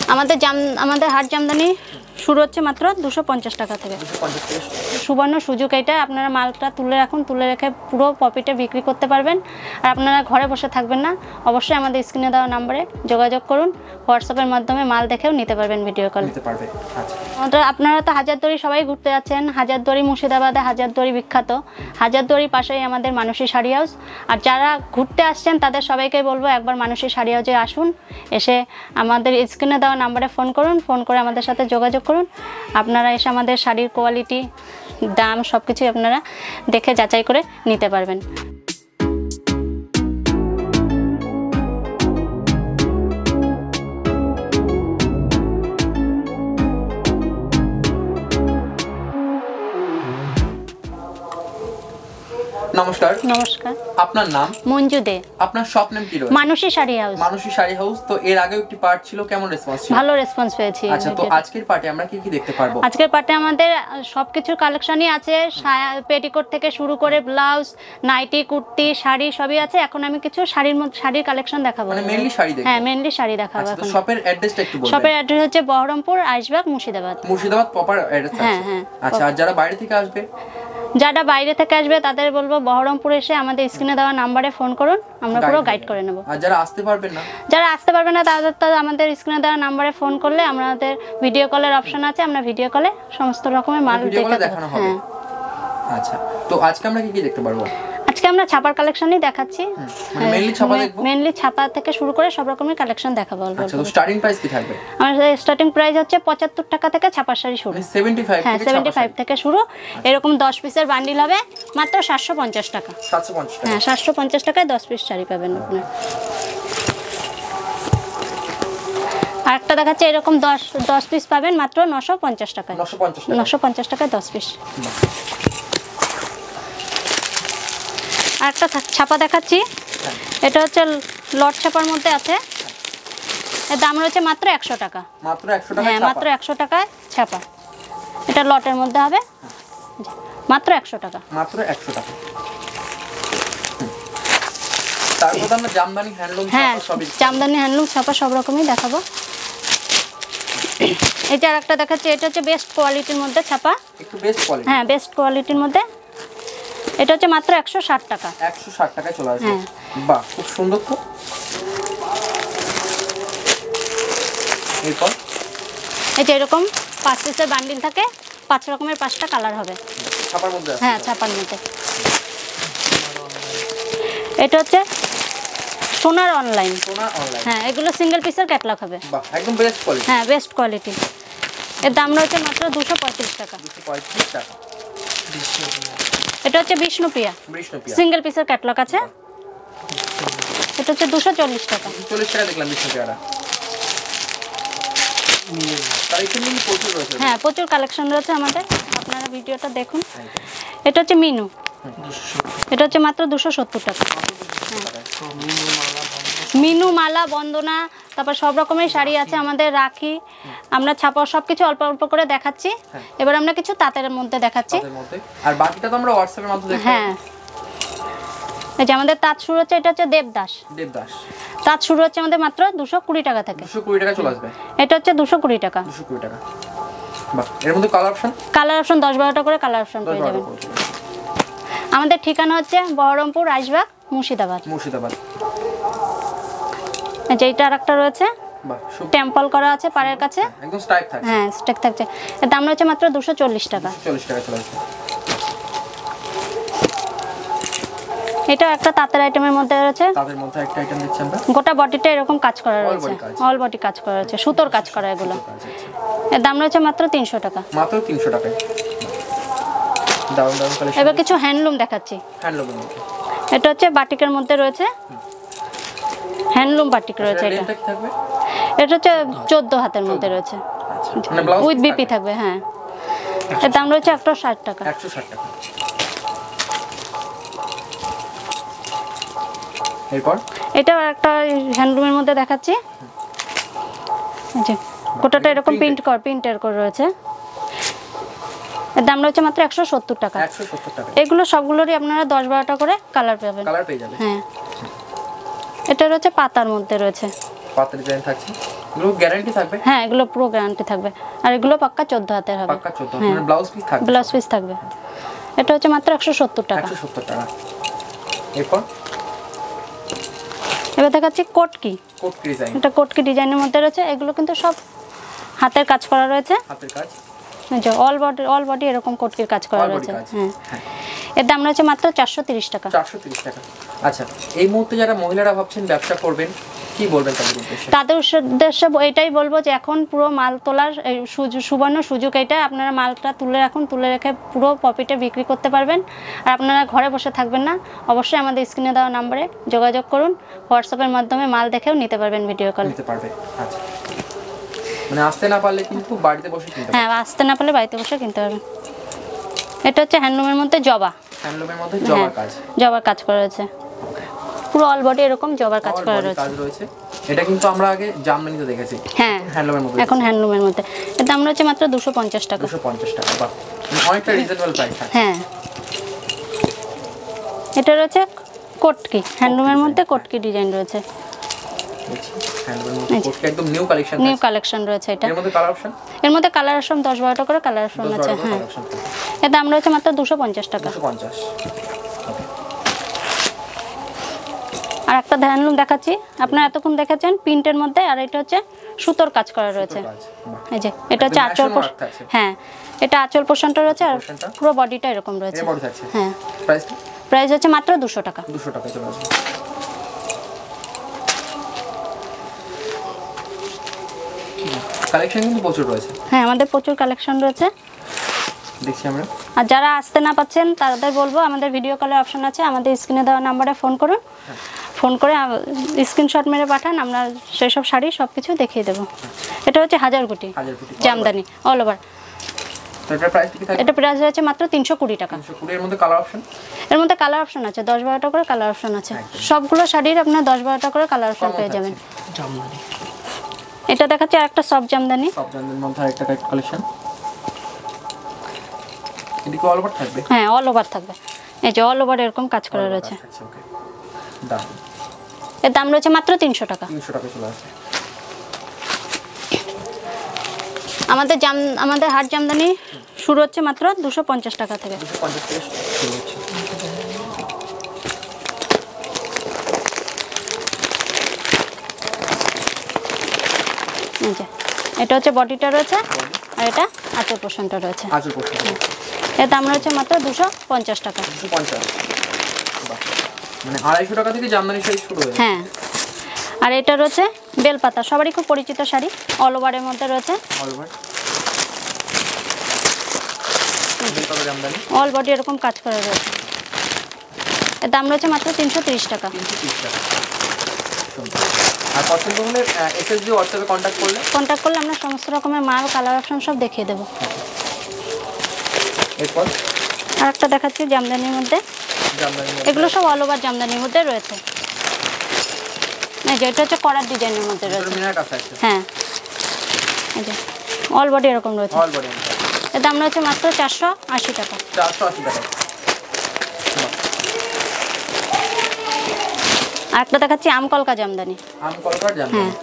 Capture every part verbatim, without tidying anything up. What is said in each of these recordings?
আমাদের জাম আমাদের হাট জামদানি শুরু হচ্ছে মাত্র দুশো পঞ্চাশ টাকা থেকে। সুবর্ণ সুযোগ এটা, আপনারা মালটা তুলে রাখুন, তুলে রেখে পুরো প্রফিটে বিক্রি করতে পারবেন। আর আপনারা ঘরে বসে থাকবেন না, অবশ্যই আমাদের স্ক্রিনে দেওয়া নম্বরে যোগাযোগ করুন। হোয়াটসঅ্যাপের মাধ্যমে মাল দেখেও নিতে পারবেন, ভিডিও কল নিতে পারবেন। আচ্ছা, আপনারা তো হাজারদুয়ারি সবাই ঘুরতে যাচ্ছেন। হাজারদুয়ারি মুর্শিদাবাদে হাজারদুয়ারি বিখ্যাত। হাজারদুয়ারির পাশেই আমাদের মানসী শাড়ি হাউস। আর যারা ঘুরতে আসছেন তাদের সবাইকে বলবো একবার মানসী শাড়ি হাউসে আসুন, এসে আমাদের স্ক্রিনে দেওয়া নম্বরে ফোন করুন, ফোন করে আমাদের সাথে যোগাযোগ করুন। আপনারা এসে আমাদের শাড়ির কোয়ালিটি, দাম সব কিছুই আপনারা দেখে যাচাই করে নিতে পারবেন। নমস্কার। নমস্কার। আপনার নাম? মঞ্জু দে। আপনার শপ নেম কি রয়েছে? মানসী শাড়ি হাউস। মানসী শাড়ি হাউস। তো এর আগেও একটি পার্ট ছিল, কেমন রেসপন্স ছিল? ভালো রেসপন্স পেয়েছি। আচ্ছা, তো আজকের পার্টে আমরা কি কি দেখতে পারবো? আজকের পার্টে আমাদের সবকিছু কালেকশনই আছে, পেটিকোট থেকে শুরু করে ব্লাউজ, নাইটি, কুর্তি, শাড়ি সবই আছে। এখন আমি কিছু শাড়ির মধ্যে শাড়ির কালেকশন দেখাবো। মানে মেইনলি শাড়ি দেখাবো? হ্যাঁ, মেইনলি শাড়ি দেখাবো। এখন শপের অ্যাড্রেসটা একটু বলবেন? শপের অ্যাড্রেস হচ্ছে বহরমপুর, আয়েশবাগ, মুর্শিদাবাদ। মুর্শিদাবাদ প্রপার অ্যাড্রেস আছে? হ্যাঁ হ্যাঁ। আচ্ছা, আর যারা বাইরে থেকে আসবে? যারা বাইরে থেকে আসবে তাদের বলবো বহরমপুর এসে আমাদের স্ক্রিনে দেওয়া নম্বরে ফোন করুন, আমরা পুরো গাইড করে নেব। আর যারা আসতে পারবেন না? যারা আসতে পারবেন না তাদের তো আমাদের স্ক্রিনে দেওয়া নম্বরে ফোন করলে আমাদের ভিডিও কলের অপশন আছে, আমরা ভিডিও কলে সমস্ত রকমের মাল দেখানো হবে। আচ্ছা, তো আজকে আমরা কি কি দেখতে পারবো? আজকে আমরা ছাপার কালেকশনই দেখাচ্ছি। মানে মেইনলি ছাপা দেখব? মেইনলি ছাপা থেকে শুরু করে সব রকমের কালেকশন দেখাবো। আচ্ছা, তো স্টার্টিং প্রাইস কি থাকবে? আমাদের স্টার্টিং প্রাইস হচ্ছে পঁচাত্তর টাকা থেকে ছাপার শাড়ি শুরু। মানে পঁচাত্তর হ্যাঁ, পঁচাত্তর থেকে শুরু। এরকম দশ পিসের বান্ডিল হবে মাত্র সাতশো পঞ্চাশ টাকা। সাতশো পঞ্চাশ টাকা? হ্যাঁ, সাতশো পঞ্চাশ টাকায় দশ পিস শাড়ি পাবেন আপনি। আর একটা দেখাচ্ছে এরকম দশ দশ পিস পাবেন মাত্র নশো পঞ্চাশ টাকায়। নশো পঞ্চাশ টাকা? নশো পঞ্চাশ টাকায় দশ পিস। আর একটা ছাপা দেখাচ্ছি, এটা হচ্ছে লট ছাপার মধ্যে আছে। এর দাম রয়েছে মাত্র একশো টাকা। মাত্র একশো টাকা? হ্যাঁ, মাত্র একশো টাকায় ছাপা। এটা লটের মধ্যে হবে, মাত্র একশো টাকা। মাত্র একশো টাকা। তারপর আমরা জামদানি হ্যান্ডলুম ছাপা সবই? জামদানি হ্যান্ডলুম ছাপা সব রকমই দেখাবো। এটা আরেকটা দেখাচ্ছি, এটা হচ্ছে বেস্ট কোয়ালিটির মধ্যে ছাপা। একটু বেস্ট কোয়ালিটি? হ্যাঁ, বেস্ট কোয়ালিটির মধ্যে। এটা হচ্ছে মাত্র একশো ষাট টাকা। একশো ষাট টাকায় চলে আসবে? বাহ, খুব সুন্দর। তো এরপর এই যে এরকম পাঁচ পিসের বান্ডিল থাকে, পাঁচ রকমের পাঁচটা কালার হবে ছাপার মধ্যে। হ্যাঁ, ছাপার মধ্যে। এটা হচ্ছে সোনার অনলাইন। সোনার অনলাইন? হ্যাঁ, এগুলো সিঙ্গেল পিসের ক্যাটালগ হবে। বাহ, একদম বেস্ট কোয়ালিটি। হ্যাঁ, বেস্ট কোয়ালিটি। এর দাম রয়েছে মাত্র দুশো পঁয়ত্রিশ টাকা। দুশো পঁয়ত্রিশ টাকা। এটা হচ্ছে বিষ্ণুপ্রিয়া, সিঙ্গেল পিসের ক্যাটালগ আছে। এটা হচ্ছে দুশো চল্লিশ টাকা। চল্লিশ টাকা দেখলাম বিষ্ণুপ্রিয়াটা। হ্যাঁ, প্রচুর কালেকশন রয়েছে আমাদের, আপনারা ভিডিওটা দেখুন। এটা হচ্ছে মিনু, এটা হচ্ছে মাত্র দুশো সত্তর টাকা। মিনু, মালা, বন্দনা, তারপর সব রকমের শাড়ি আছে আমাদের, রাখি। আমরা ছাপা সব কিছু অল্প অল্প করে দেখাচ্ছি। এবার আমরা কিছু তাঁতের মধ্যে দেখাচ্ছি। আর বাকিটা তো আমরা হোয়াটসঅ্যাপের মাধ্যমে দেখতে। হ্যাঁ, এই যে আমাদের তাঁত শুরু হচ্ছে, এটা হচ্ছে দেবদাস। দেবদাস তাঁত শুরু হচ্ছে আমাদের মাত্র দুশো কুড়ি টাকা থেকে। দুশো কুড়ি টাকা চলে আসবে? এটা হচ্ছে দুশো কুড়ি টাকা। দুশো কুড়ি টাকা। বাহ, এর মধ্যে কালার অপশন? কালার অপশন দশ বারোটা করে কালার অপশন পেয়ে যাবেন। আমাদের ঠিকানা হচ্ছে বহরমপুর, আয়েশবাগ, মুর্শিদাবাদ। মুর্শিদাবাদ। যেটা আরেকটা রয়েছে, বাহ, টেম্পল করা আছে পাড়ের কাছে, একদম স্ট্রাইক থাকছে। হ্যাঁ, স্ট্রাইক থাকছে। এর দাম রয়েছে মাত্র দুশো চল্লিশ টাকা। চল্লিশ টাকা চলে আসবে। এটা একটা তাঁতের আইটেমের মধ্যে রয়েছে। তাদের মধ্যে একটা আইটেম দিচ্ছি আমরা। গোটা বডিটা এরকম কাজ করা রয়েছে, অল বডি কাজ করা রয়েছে, সুতোর কাজ করা এগুলো। এর দাম রয়েছে মাত্র তিনশো টাকা। মাত্র তিনশো টাকায়। দারুণ দারুণ কালেকশন। এবার কিছু হ্যান্ডলুম দেখাচ্ছি। হ্যান্ডলুমের মধ্যে এটা হচ্ছে বাটিকের মধ্যে রয়েছে, হ্যান্ডলুম বাটিক রয়েছে। এটা কি থাকবে? এটা হচ্ছে চোদ্দ হাতের মধ্যে রয়েছে, মানে ব্লাউজ উইথ বিপি থাকবে। হ্যাঁ, এর দাম রয়েছে একশো ষাট টাকা। একশো ষাট টাকা। এরপর এটা একটা হ্যান্ডলুমের মধ্যে দেখাচ্ছি। এই যে গোটাটা এরকম প্রিন্ট কর প্রিন্টের করে রয়েছে। এর দাম রয়েছে মাত্র একশো সত্তর টাকা। একশো সত্তর টাকা। এগুলো সবগুলোরই আপনারা দশ বারোটা করে কালার পাবেন। কালার পেয়ে যাবেন। হ্যাঁ, এটা রয়েছে পাতার মধ্যে রয়েছে, পাতার ডিজাইন থাকছে। এগুলো গ্যারান্টি থাকবে? হ্যাঁ, এগুলো পুরো গ্যারান্টি থাকবে। আর এগুলো পাক্কা চোদ্দ হাতের হবে। পাক্কা চোদ্দ, মানে ব্লাউজ পিস থাকবে? ব্লাউজ পিস থাকবে। এটা হচ্ছে মাত্র একশো সত্তর টাকা। একশো সত্তর টাকা। এরপর এবার দেখাচ্ছি কোটকি। কোটকি ডিজাইন। এটা কোটকি ডিজাইনের মধ্যে রয়েছে। এগুলো কিন্তু সব হাতের কাজ করা রয়েছে। হাতের কাজ, যে অল বডি অল বডি এরকম কোটকির কাজ করা রয়েছে। হ্যাঁ, এর দাম রয়েছে মাত্র চারশো তিরিশ টাকা। চারশো তিরিশ টাকা। আচ্ছা, এই মুহূর্তে যারা মহিলারা ভাবছেন ব্যবসা করবেন, কি বলবেন তাদের উদ্দেশ্যে? তাদের উদ্দেশ্যে এটাই বলবো যে এখন পুরো মাল তোলার সুবর্ণ সুযোগ এটা। আপনারা মালটা তুলে রাখুন, তুলে রেখে পুরো প্রফিটে বিক্রি করতে পারবেন। আর আপনারা ঘরে বসে থাকবেন না, অবশ্যই আমাদের স্ক্রিনে দেওয়া নম্বরে যোগাযোগ করুন। হোয়াটসঅ্যাপের মাধ্যমে মাল দেখেও নিতে পারবেন, ভিডিও কল নিতে পারবে। আচ্ছা, মানে আসতে না পারলে কিন্তু বাড়িতে বসে কিনতে পারবে? হ্যাঁ, আসতে না পারলে বাড়িতে বসে কিনতে পারবেন। এটা হচ্ছে হ্যান্ডলুমের মধ্যে জবা। হ্যান্ডলুমের মধ্যে জবার কাজ। জবার কাজ করা রয়েছে, পুরো অল বডি এরকম জবার কাজ করা রয়েছে। এটা কিন্তু আমরা আগে জামদানিতে দেখেছি। হ্যাঁ, হ্যান্ডলুমের মধ্যে। এখন হ্যান্ডলুমের মধ্যে। এর দাম রয়েছে মাত্র দুশো পঞ্চাশ টাকা। দুশো পঞ্চাশ টাকা, বাহ, অনেকটা রিজনেবল প্রাইস। হ্যাঁ, এটা রয়েছে কোটকি। হ্যান্ডলুমের মধ্যে কোটকি ডিজাইন রয়েছে। হ্যান্ডলুমের মধ্যে কোটকি একদম নিউ কালেকশন। নিউ কালেকশন রয়েছে এটা। এর মধ্যে কালার অপশন? এর মধ্যে কালার অপশন দশ বারোটা করে কালার অপশন আছে। হ্যাঁ, এর দাম রয়েছে মাত্র দুশো পঞ্চাশ টাকা। দুশো পঞ্চাশ। আর একটা হ্যান্ডলুম দেখাচ্ছি। আপনারা এতক্ষণ দেখেছেন প্রিন্টের মধ্যে, আর এটা হচ্ছে সুতোর কাজ করা রয়েছে। এই যে এটা হচ্ছে আঁচল পোর্শন। হ্যাঁ, এটা আঁচল পোর্শনটা রয়েছে আর পুরো বডিটা এরকম রয়েছে। হ্যাঁ, প্রাইস প্রাইস হচ্ছে মাত্র দুশো টাকা। দুশো টাকা চলে আসবে। কালেকশন কিন্তু প্রচুর রয়েছে। হ্যাঁ, আমাদের প্রচুর কালেকশন রয়েছে, দেখছি আমরা। আর যারা আসতে না পাচ্ছেন তাদের বলবো আমাদের ভিডিও কলের অপশন আছে, আমাদের স্ক্রিনে দেওয়া নাম্বারে ফোন করুন। ফোন করে স্ক্রিনশট মেরে পাঠান, আমরা সেই সব শাড়ি সব কিছু দেখিয়ে দেবো। এটা হচ্ছে হাজার গুটি জামদানি অল ওভার। এটার প্রাইস কি থাকে? এটা প্রাইস হচ্ছে মাত্র তিনশো কুড়ি টাকা। তিনশো কুড়ি। এর মধ্যে কালার অপশন? এর মধ্যে কালার অপশন আছে দশ বারোটা করে কালার অপশন আছে। সবগুলো শাড়ির আপনার দশ বারোটা করে কালার অপশন পেয়ে যাবেন। জামদানি। এটা দেখাচ্ছি আরেকটা সফট জামদানি। সফট জামদানির মধ্যে আরেকটা কালেকশন। এটা কি অল ওভার থাকবে? হ্যাঁ, অল ওভার থাকবে। এই যে অল ওভার এরকম কাজ করা রয়েছে। ওকে, দাম? এর দাম রয়েছে মাত্র তিনশো টাকা। তিনশো টাকা চলে আসবে। আমাদের জাম আমাদের হাট জামদানি শুরু হচ্ছে মাত্র দুশো পঞ্চাশ টাকা থেকে। দুশো পঞ্চাশ থেকে শুরু হচ্ছে। এই যে এটা হচ্ছে বডিটা রয়েছে, আর এটা আঁচল পোর্শনটা রয়েছে। আঁচল পোর্শন। এর দাম রয়েছে মাত্র দুশো পঞ্চাশ টাকা। দুশো পঞ্চাশ, মানে আড়াইশো টাকা থেকে জামদানি শাড়ি শুরু হয়। হ্যাঁ, আর এটা রয়েছে বেলপাতা, সবারই খুব পরিচিত শাড়ি, অল ওভারের মধ্যে রয়েছে। অল ওভার বেলপাতা জামদানি, অল বডি এরকম কাজ করা রয়েছে। এর দাম রয়েছে মাত্র তিনশো তিরিশ টাকা। তিনশো তিরিশ টাকা। আর পছন্দ হলে এসএসজি হোয়াটসঅ্যাপে কন্ট্যাক্ট করলে কন্ট্যাক্ট করলে আমরা সমস্ত রকমের মাল কালার অপশন সব দেখিয়ে দেবো। এরপর আর একটা দেখাচ্ছি জামদানির মধ্যে। জামদানি, এগুলো সব অল ওভার জামদানির মধ্যে রয়েছে। এই যে এটা হচ্ছে করার ডিজাইনের মধ্যে রয়েছে। মিনার কাছে আছে। হ্যাঁ, এই যে অল বডি এরকম রয়েছে। All body. এর দাম রয়েছে মাত্র চারশো আশি টাকা। চারশো আশি টাকা। আর একটা দেখাচ্ছি আমকলকা জামদানি। আমকলকার জামদানি। হ্যাঁ,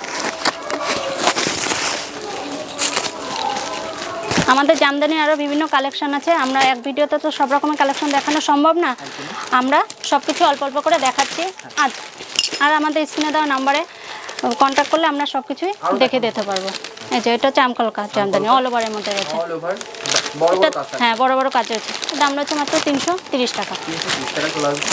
আমাদের জামদানির আরও বিভিন্ন কালেকশন আছে। আমরা এক ভিডিওতে তো সব রকমের কালেকশন দেখানো সম্ভব না, আমরা সব কিছু অল্প অল্প করে দেখাচ্ছি। আজ আর আমাদের স্ক্রিনে দেওয়া নাম্বারে কন্ট্যাক্ট করলে আমরা সব কিছুই দেখে দিতে পারবো। এই যে এটা হচ্ছে আমকলকা জামদানি, অল ওভারের মধ্যে রয়েছে। অল ওভার বড় বড় কাজ। হ্যাঁ, বড় বড় কাজ রয়েছে। দাম রয়েছে মাত্র তিনশো তিরিশ টাকা। তিনশো তিরিশ টাকা চলে আসবে।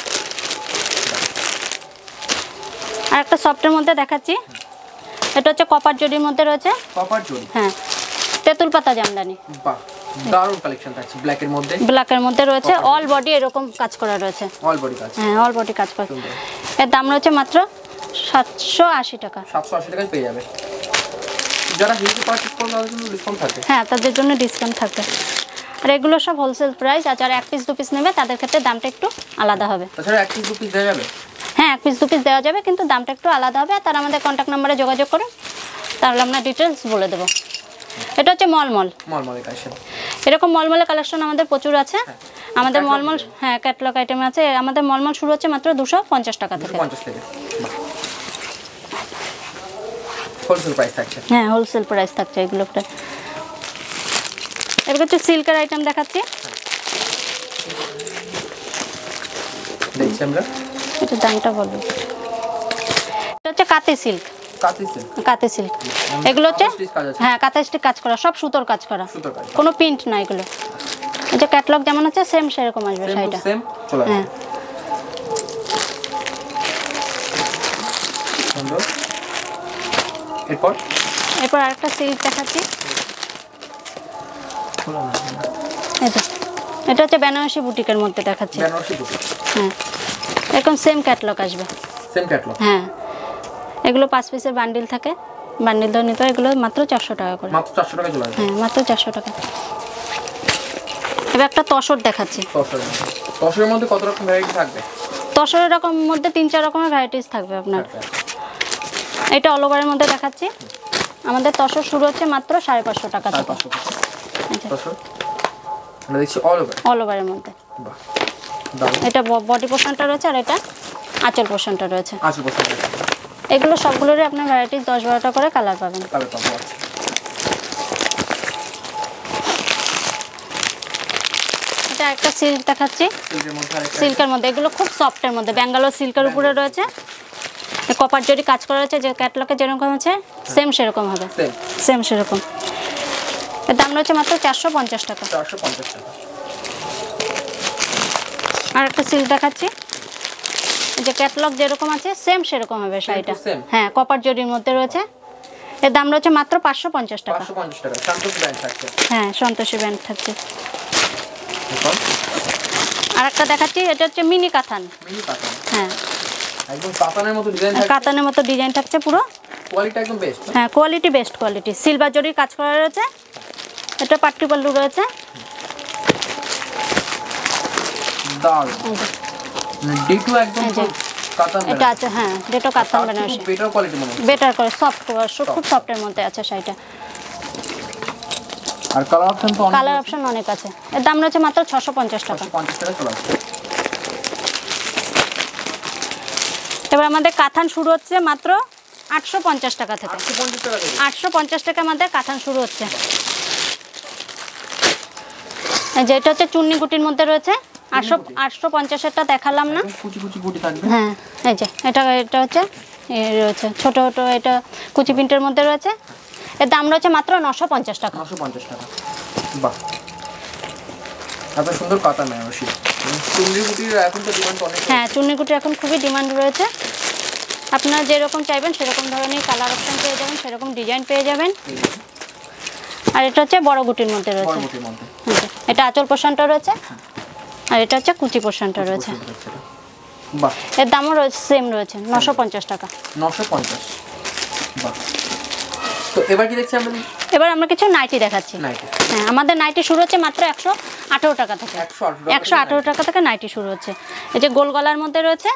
আর একটা সফটের মধ্যে দেখাচ্ছি। এটা হচ্ছে কপার জরির মধ্যে রয়েছে। কপার জরি? হ্যাঁ, তেঁতুল পাতা জামদানি। বাহ, দারুণ কালেকশন থাকছে। ব্ল্যাকের মধ্যে, ব্ল্যাকের মধ্যে রয়েছে, অল বডি এরকম কাজ করা রয়েছে। অল বডি কাজ। হ্যাঁ, অল বডি কাজ করা। এর দাম রয়েছে মাত্র সাতশো আশি টাকা। সাতশো আশি টাকায় পেয়ে যাবে। যারা হিউজ পারচেজ করবে তাদের জন্য ডিসকাউন্ট থাকবে। হ্যাঁ, তাদের জন্য ডিসকাউন্ট থাকবে। আর এগুলো সব হোলসেল প্রাইস, আর যারা এক পিস দু পিস নেবে তাদের ক্ষেত্রে দামটা একটু আলাদা হবে। তাছাড়া এক পিস দু পিস দেওয়া যাবে? হ্যাঁ, এক পিস দু পিস দেওয়া যাবে, কিন্তু দামটা একটু আলাদা হবে। তারা আমাদের কন্ট্যাক্ট নাম্বারে যোগাযোগ করুন, তাহলে আমরা ডিটেলস বলে দেবো। এটা হচ্ছে মলমল। মলমলের কালেকশন। এরকম মলমলের কালেকশন আমাদের প্রচুর আছে। আমাদের মলমল, হ্যাঁ, ক্যাটালগ আইটেম আছে। আমাদের মলমল শুরু হচ্ছে মাত্র দুশো পঞ্চাশ টাকা থেকে। পঞ্চাশ থেকে। হোলসেল প্রাইস থাকছে। হ্যাঁ হোলসেল প্রাইস থাকছে এগুলো প্রায়। এবার হচ্ছে সিল্কের আইটেম দেখাচ্ছি, দেখছি আমরা। এটা দামটা বলবো, এটা হচ্ছে কাতি সিল্ক, কাতি সিল্ক, কাতি সিল্ক এগুলো হচ্ছে হ্যাঁ কাঁথা স্টিচ কাজ করা, সব সুতোর কাজ করা, সুতোর কাজ, কোনো প্রিন্ট না এগুলো। এই যে ক্যাটালগ যেমন আছে সেম সেরকম আসবে শাড়িটা, সেম চলে আসবে। হ্যাঁ সুন্দর। এরপর এরপর আরেকটা সিল্ক দেখাচ্ছি, এই যে এটা হচ্ছে বেনারসি বুটিকের মধ্যে দেখাচ্ছি, বেনারসি বুটিক, হ্যাঁ এরকম সেম ক্যাটালগ আসবে, সেম ক্যাটালগ, হ্যাঁ এগুলো পাঁচ পিসের বান্ডিল থাকে, বান্ডিল ধরে নিতে হয়, এগুলো মাত্র চারশো টাকা করে, মাত্র চারশো টাকা চলে আসবে। হ্যাঁ মাত্র চারশো টাকা। এবার একটা তসর দেখাচ্ছি, তসর, তসরের মধ্যে কত রকম ভ্যারাইটি থাকবে? তসরের রকম মধ্যে তিন চার রকমের ভ্যারাইটিস থাকবে আপনার। এটা অল ওভারের মধ্যে দেখাচ্ছি, আমাদের তসর শুরু হচ্ছে মাত্র সাড়ে পাঁচশো টাকা থেকে, তসর আমরা দেখছি অল ওভার, অল ওভারের মধ্যে। বাহ দারুণ। এটা বডি পোর্শনটা রয়েছে আর এটা আঁচল পোর্শনটা রয়েছে, আশি পার্সেন্ট এগুলো সবগুলোরই আপনার ভ্যারাইটিস দশ বারোটা করে কালার পাবেন। কালার পাবো। আচ্ছা এটা একটা সিল্ক দেখাচ্ছি, সিল্কের মধ্যে আরেকটা, সিল্কের মধ্যে এগুলো খুব সফটের মধ্যে, ব্যাঙ্গালোর সিল্কের উপরে রয়েছে, কপার জরি কাজ করা রয়েছে, যে ক্যাটালগে যেরকম আছে সেম সেরকম হবে, সেম সেম সেরকম। এর দাম রয়েছে মাত্র চারশো পঞ্চাশ টাকা। চারশো পঞ্চাশ টাকা। আর একটা সিল্ক দেখাচ্ছি, যে ক্যাটালগ যেরকম আছে সেম সেরকম হবে শাড়িটা, হ্যাঁ কপার জরির মধ্যে রয়েছে, এর দাম রয়েছে মাত্র পাঁচশো পঞ্চাশ টাকা। পাঁচশো পঞ্চাশ টাকা সন্তোষী ব্র্যান্ড থাকছে, হ্যাঁ সন্তোষী ব্র্যান্ড থাকছে। আর একটা দেখাচ্ছি, এটা হচ্ছে মিনি কাতান, মিনি কাতান, হ্যাঁ একদম কাতানের মতো ডিজাইন থাকছে, কাতানের মতো ডিজাইন থাকছে পুরো, কোয়ালিটি একদম বেস্ট, হ্যাঁ কোয়ালিটি বেস্ট কোয়ালিটি, সিলভার জরির কাজ করা রয়েছে, এটা পাট্টি পাল্লু রয়েছে, দারুণ। ডিটু একদম কাতান, এটা আছে হ্যাঁ যেটা কাতান বেনারসি, বেটার কোয়ালিটি মনে হচ্ছে, বেটার করে সফট, খুব সফটের মধ্যে আছে শাড়িটা। আর কালার অপশন তো অনেক, কালার অপশন অনেক আছে, এর দাম রয়েছে মাত্র ছশো পঞ্চাশ টাকা। পঞ্চাশ টাকা চলে আসছে। এবার আমাদের কাতান শুরু হচ্ছে মাত্র আটশো পঞ্চাশ টাকা থেকে, আটশো পঞ্চাশ টাকা থেকে আটশো পঞ্চাশ টাকা আমাদের কাতান শুরু হচ্ছে। যেটা হচ্ছে চুন্নি গুটির মধ্যে রয়েছে, আটশো আটশো পঞ্চাশেরটা দেখালাম না, কুচি কুচি গুটি থাকবে, হ্যাঁ এই যে এটা এটা হচ্ছে রয়েছে ছোট ছোট, এটা কুচি প্রিন্টের মধ্যে রয়েছে, এর দাম রয়েছে মাত্র নশো পঞ্চাশ টাকা। নশো পঞ্চাশ টাকা, বাহ এত সুন্দর কাতান বেনারসি। চুন্নি গুটির এখন তো ডিমান্ড অনেক, হ্যাঁ চুন্নি গুটি এখন খুবই ডিমান্ড রয়েছে, আপনারা যেরকম চাইবেন সেরকম ধরনের কালার অপশন পেয়ে যাবেন, সেরকম ডিজাইন পেয়ে যাবেন। আর এটা হচ্ছে বড় গুটির মধ্যে রয়েছে, এটা আঁচল পোর্শনটা রয়েছে, আর এটা হচ্ছে কুচি পোর্শনটা রয়েছে, বাহ এর দামও রয়েছে সেম রয়েছে নশো পঞ্চাশ টাকা, নশো পঞ্চাশ। বাহ তো এবার কি দেখছি আমরা? এবার আমরা কিছু নাইটি দেখাচ্ছি, হ্যাঁ আমাদের নাইটি শুরু হচ্ছে মাত্র একশো আঠেরো টাকা থেকে, একশো আঠেরো টাকা থেকে নাইটি শুরু হচ্ছে। এই যে গোল গলার মধ্যে রয়েছে,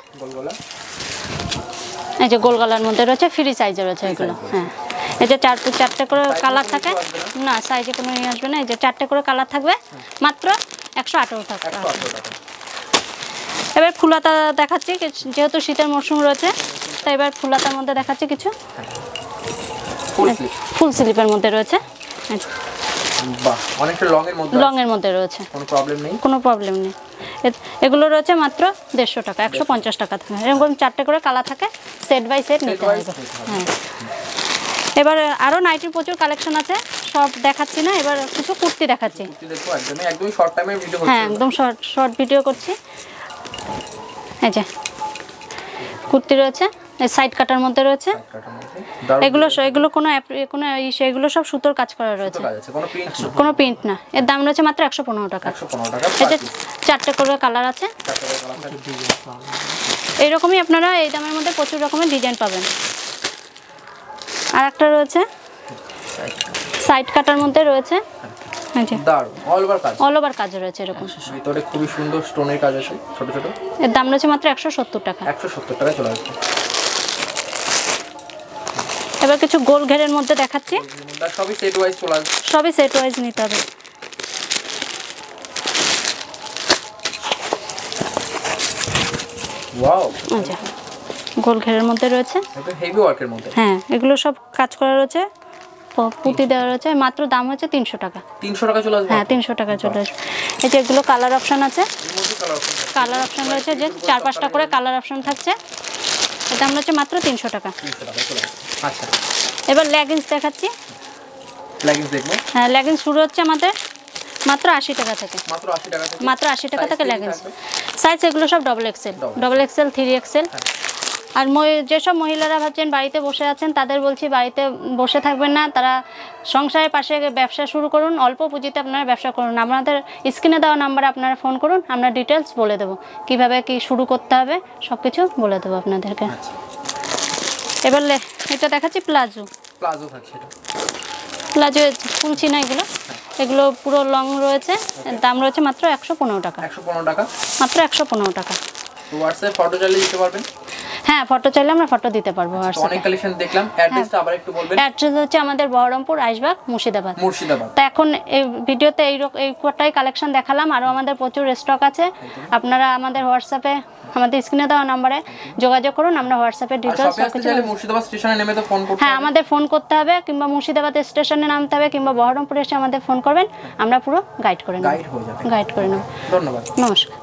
এই যে গোল গলার মধ্যে রয়েছে, ফ্রি সাইজে রয়েছে এগুলো, হ্যাঁ এই যে চার চারটে করে কালার থাকে, না সাইজে কোনো ইয়ে আসবে না, এই যে চারটে করে কালার থাকবে, মাত্র একশো আঠেরো টাকা। এবার ফুলাতা দেখাচ্ছি, যেহেতু শীতের মরশুম রয়েছে তাই এবার ফুলাতার মধ্যে দেখাচ্ছি কিছু, ফুল স্লিপের মধ্যে রয়েছে, বাহ অনেকটা লং এর মধ্যে, লং এর মধ্যে রয়েছে, কোনো প্রবলেম নেই, কোনো প্রবলেম নেই। এগুলো রয়েছে মাত্র দেড়শো টাকা, একশো পঞ্চাশ টাকা থেকে, এরকম চারটে করে কালার থাকে, সেট বাই সেট নিতে হবে। হ্যাঁ এবার আরও নাইটির প্রচুর কালেকশন আছে, সব দেখাচ্ছি না, এবার কিছু কুর্তি দেখাচ্ছি, হ্যাঁ একদম শর্ট শর্ট ভিডিও করছি। এই যে কুর্তি রয়েছে, এই সাইড কাটার মধ্যে রয়েছে, এগুলো এগুলো কোনো কোনো এগুলো সব সুতোর কাজ করা রয়েছে, কোনো প্রিন্ট না, এর দাম রয়েছে মাত্র একশো পনেরো টাকা। এটা চারটে করে কালার আছে, এইরকমই আপনারা এই দামের মধ্যে প্রচুর রকমের ডিজাইন পাবেন। আর একটা রয়েছে সাইড কাটার মধ্যে রয়েছে, অল ওভার কাজ রয়েছে এরকম, ভিতরে খুবই সুন্দর স্টোনের কাজ আছে ছোট ছোট, এর দাম রয়েছে মাত্র একশো সত্তর টাকা, একশো সত্তর টাকা চলে আসবে। এবার কিছু গোল ঘেরের মধ্যে দেখাচ্ছি, সবই সেট ওয়াইজ চলে আসবে, সবই সেট ওয়াইজ নিতে হবে। ওয়াও আচ্ছা গোল ঘেরের মধ্যে রয়েছে, একদম হেভি ওয়ার্কের মধ্যে। হ্যাঁ এগুলো সব কাজ করা রয়েছে, পুঁতি দেওয়া রয়েছে, মাত্র দাম হচ্ছে তিনশো টাকা। তিনশো টাকা চলে আসবে? হ্যাঁ তিনশো টাকা চলে আসবে। এই যে এগুলো কালার অপশন আছে, কালার অপশন রয়েছে যে চার পাঁচটা করে কালার অপশন থাকছে, এর দাম হচ্ছে মাত্র তিনশো টাকা। আচ্ছা এবার লেগিংস দেখাচ্ছি। লেগিংস দেখবো। হ্যাঁ লেগিংস শুরু হচ্ছে আমাদের মাত্র আশি টাকা থেকে, মাত্র আশি টাকা থেকে, মাত্র আশি টাকা থেকে লেগিংস। সাইজ এগুলো সব double XL, double XL, three XL. আর যেসব মহিলারা ভাবছেন বাড়িতে বসে আছেন তাদের বলছি বাড়িতে বসে থাকবেন না, তারা সংসারের পাশে ব্যবসা শুরু করুন, অল্প পুঁজিতে আপনারা ব্যবসা করুন। আপনাদের স্ক্রিনে দেওয়া নাম্বারে আপনারা ফোন করুন, আমরা ডিটেলস বলে দেবো কীভাবে কি শুরু করতে হবে, সব কিছু বলে দেবো আপনাদেরকে। এবার এটা দেখাচ্ছি প্লাজো। প্লাজো থাকছে, প্লাজো খুলছি না এগুলো, এগুলো পুরো লং রয়েছে, দাম রয়েছে মাত্র একশো পনেরো টাকা। একশো পনেরো টাকা মাত্র একশো পনেরো টাকা। হোয়াটসঅ্যাপ ফটো চাইলে দিতে পারবেন? হ্যাঁ ফটো চাইলে আমরা ফটো দিতে পারবো। অনেক কালেকশন দেখলাম, অ্যাড্রেসটা আবার একটু বলবেন। অ্যাড্রেস হচ্ছে আমাদের বহরমপুর, আয়েশবাগ, মুর্শিদাবাদ। মুর্শিদাবাদ। তা এখন এই ভিডিওতে এই এই কটাই কালেকশন দেখালাম, আরও আমাদের প্রচুর স্টক আছে। আপনারা আমাদের হোয়াটসঅ্যাপে আমাদের স্ক্রিনে দেওয়া নম্বরে যোগাযোগ করুন, আমরা হোয়াটসঅ্যাপে ডিটেইলস সব কিছু। মুর্শিদাবাদ স্টেশনে নেমে তো ফোন করতে, হ্যাঁ আমাদের ফোন করতে হবে, কিংবা মুর্শিদাবাদ স্টেশনে নামতে হবে, কিংবা বহরমপুরে এসে আমাদের ফোন করবেন, আমরা পুরো গাইড করে নেব, গাইড হয়ে যাবে, গাইড করে নেব। ধন্যবাদ, নমস্কার।